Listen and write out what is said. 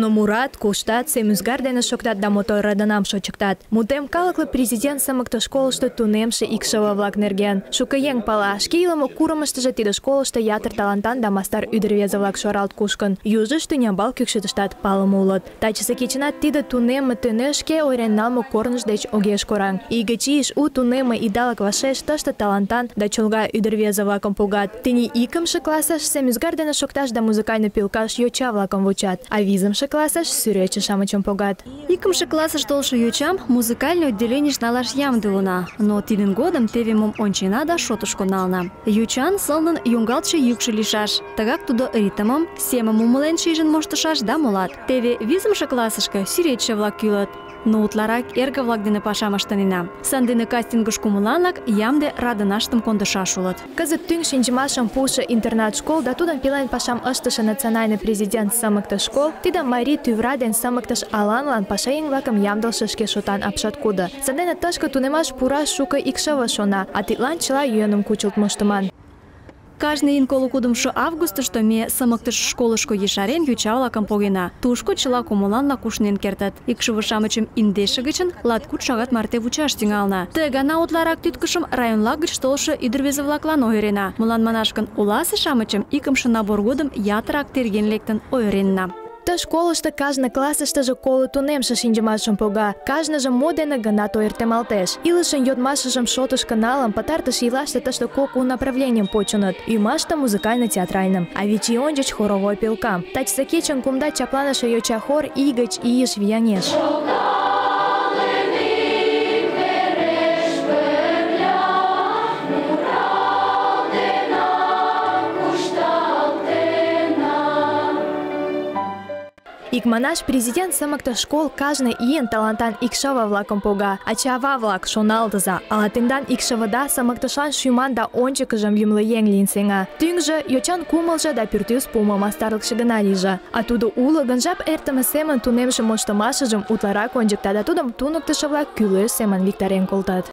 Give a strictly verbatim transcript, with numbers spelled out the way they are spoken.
Нуно мурат, куштат, семюзгар дене шоктат да мотор радынам шочыктат. Мутем калыкле президент сымыкты школышто тунемше икшыве-влак нерген. Шуко еҥ пала, шке илыме курымыштыжо тиде школышто ятыр талантан да мастар ӱдыр-рвезе-влак шоралт кушкын. Южышт тӱнямбал кӱкшытыштат палыме улыт. Тачысе кечынат тиде тунемме тӱнӧ шке ойырен налме корныж деч огеш кораҥ. Ий гыч ийыш у тунемме идалык вашеш тыште талантан да чолга ӱдыр-рвезе-влакым погат. Тений икымше классыш семюзгар дене шокташ да музыкальный пилкаш йоча-влакым вучат, а визымше классыш сӱрече-шамычым погат. Икымше классыш толшо йочам музыкальный отделенийыш налаш ямде улына, но тидын годым теве мом ончена да шотышко нална. Йочан сылнын йоҥгалтше йӱкшӧ лийшаш. Тыгак тудо ритмым, семым умылен шижын моштышаш да молат. Теве визымше классышке сӱретче-влак кӱлыт. Но утларак эрге-влак дене пашам ыштынена. Сандене кастингыш кумыланлак ямде радынаштым кондышаш улыт. Кызыт тӱҥ шинчымашым пуышо интернат школ да тудын пелен пашам ыштыше национальный президент сымыктыш школ, тиде марий тӱвра ден сымыктыш аланлан пашаеҥ-влакым ямдылше шке шотан апшаткудо. Сандене тышке тунемаш пураш шуко икшыве шона, а тидлан чыла йӧным кучылт моштыман. Кажне ийын коло кудымшо августышто ме сымыктыш школышко ешарен йоча-влакым погена. Тушко чыла кумыланла кушнен кертыт. Икшыве-шамычым индеше гычын латкуд шагат марте вучаш тӱҥална. Ты гана утларак тӱткышым районла гыч толшо ӱдыр-рвезе-влаклан ойырена. Молан манаш гын, оласе-шамычым икымше набор годым ятырак терген лектын ойыренна. Ты школышто кажне классыштыже коло тунемше шинчымашым пога. Кажныже мо дене гынат ойыртемалтеш. Илышын йодмашыжым шотышко налын, пытартыш ийлаште тыште кок у направленийым почыныт. Ӱмаште музыкально-театральным, а вич ий ончыч хоровой пилкам. Тачысе кечын кумда чапланыше йоча хор ий гыч ийыш вияҥеш. Икманаш, президент сымыктыш школ кажне ийын талантан икшыве-влакым пога. Ача-ава-влак, шоналтыза, ала тендан икшывыда сымыктышлан шӱман да ончыкыжым йӱмлӧ еҥ лийын сеҥа. Тӱҥжӧ йочан кумылжо да пӱртӱс пуымо мастарлыкше гына лийже. А тудо уло гын, жап эртыме семын тунемше моштымашыжым утларак ончыкта да тудым туныктышо-влак кӱлеш семын виктарен колтат.